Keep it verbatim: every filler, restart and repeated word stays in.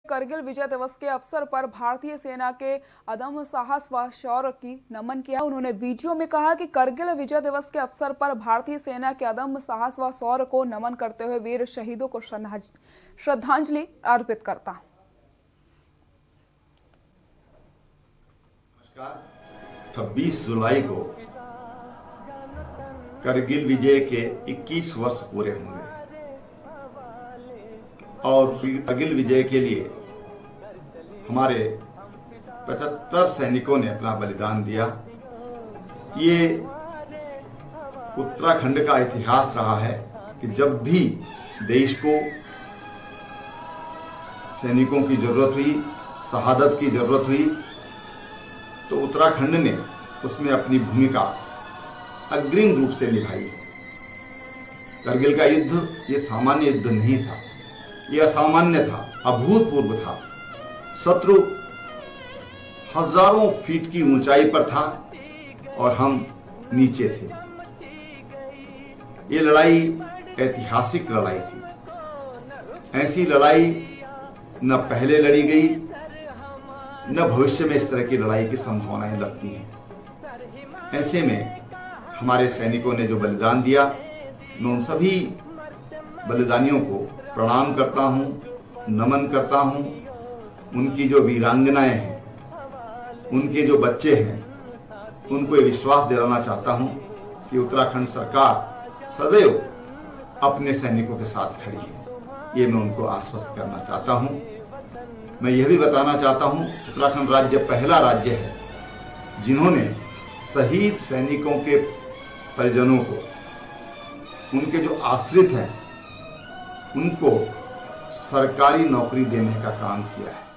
करगिल विजय दिवस के अवसर पर भारतीय सेना के अदम्य साहस व शौर्य की नमन किया। उन्होंने वीडियो में कहा कि करगिल विजय दिवस के अवसर पर भारतीय सेना के अदम्य साहस व शौर्य को नमन करते हुए वीर शहीदों को श्रद्धांजलि अर्पित करता हूं। छब्बीस जुलाई को करगिल विजय के इक्कीस वर्ष पूरे होंगे और करगिल विजय के लिए हमारे पचहत्तर सैनिकों ने अपना बलिदान दिया। ये उत्तराखंड का इतिहास रहा है कि जब भी देश को सैनिकों की जरूरत हुई, शहादत की जरूरत हुई, तो उत्तराखंड ने उसमें अपनी भूमिका अग्रिम रूप से निभाई। करगिल का युद्ध ये सामान्य युद्ध नहीं था, ये असामान्य था, अभूतपूर्व था। शत्रु हजारों फीट की ऊंचाई पर था और हम नीचे थे। ये लड़ाई ऐतिहासिक लड़ाई थी। ऐसी लड़ाई न पहले लड़ी गई, न भविष्य में इस तरह की लड़ाई की संभावनाएं लगती हैं। ऐसे में हमारे सैनिकों ने जो बलिदान दिया, मैं उन सभी बलिदानियों को प्रणाम करता हूं, नमन करता हूं। उनकी जो वीरांगनाएं हैं, उनके जो बच्चे हैं, उनको ये विश्वास दिलाना चाहता हूं कि उत्तराखंड सरकार सदैव अपने सैनिकों के साथ खड़ी है। ये मैं उनको आश्वस्त करना चाहता हूं। मैं यह भी बताना चाहता हूं, उत्तराखंड राज्य पहला राज्य है जिन्होंने शहीद सैनिकों के परिजनों को, उनके जो आश्रित हैं, उनको सरकारी नौकरी देने का काम किया है।